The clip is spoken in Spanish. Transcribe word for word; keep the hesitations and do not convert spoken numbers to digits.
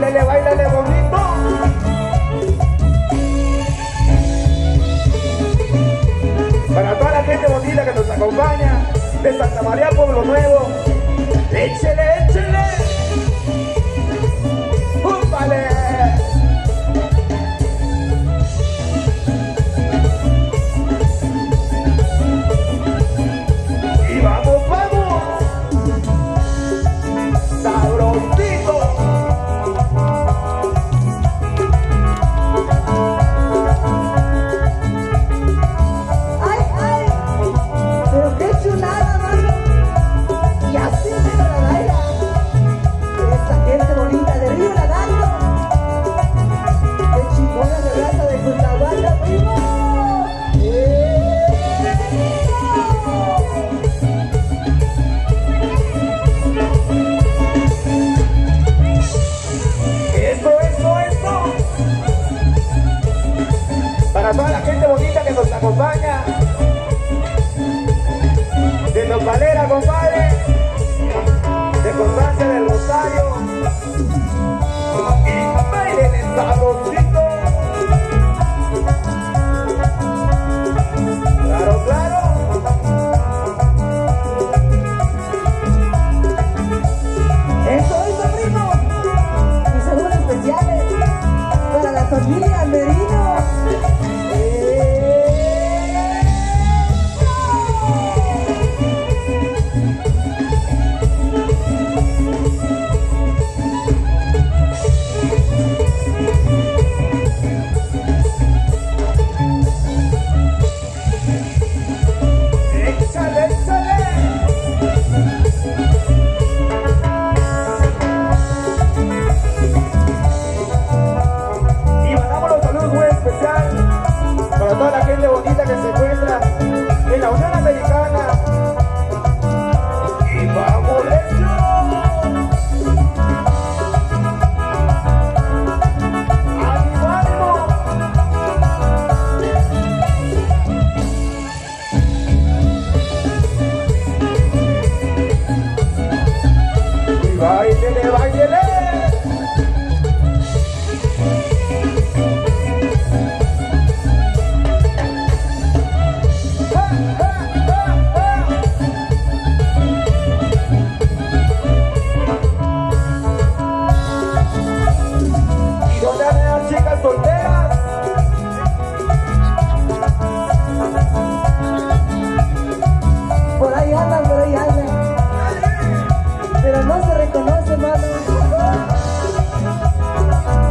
Báilale, báilale bonito. Para toda la gente bonita que nos acompaña de Santa María, Pueblo Nuevo, échele, échele. ¡Úpale! Y vamos, vamos. Sabrosito. Para toda la gente bonita que nos acompaña de Nos Valera, compadre, de Constancia del Rosario, y bailen el saborcito. Claro, claro. Eso es, sobrino. Y saludos especiales para la familia Almerino. Toda la gente bonita que se encuentra en la Unión Americana. Y vamos, hecho. ¡Ánimo, ánimo! Y báilele, báilele. Chicas solteras, por ahí andan, por ahí andan, pero no se reconoce, mano.